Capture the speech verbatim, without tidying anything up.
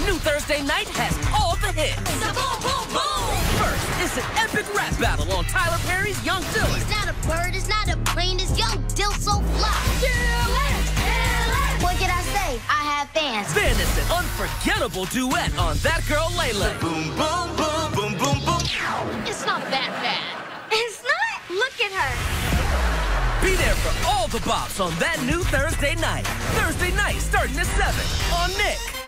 New Thursday night has all the hits. The boom, boom, boom! First, it's an epic rap battle on Tyler Perry's Young Dillon. It's not a bird, it's not a plane, it's Young Dill so fly. Dillon! Dillon! What can I say? I have fans. Then it's an unforgettable duet on That Girl Lele. Boom, boom, boom, boom, boom, boom. It's not that bad. It's not? Look at her. Be there for all the bops on that new Thursday night. Thursday night starting at seven on Nick.